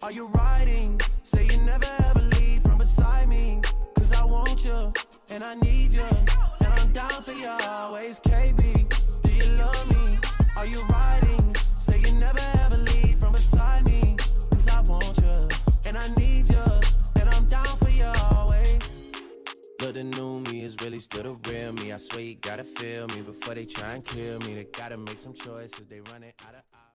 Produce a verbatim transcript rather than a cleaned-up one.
Are you riding? Say you never ever leave from beside me. Cause I want you, and I need you, and I'm down for you always, K B. Do you love me? Are you riding? Say you never ever leave from beside me. Cause I want you, and I need you, and I'm down for you always. But the new me is really still the real me. I swear you gotta feel me before they try and kill me. They gotta make some choices, they running out of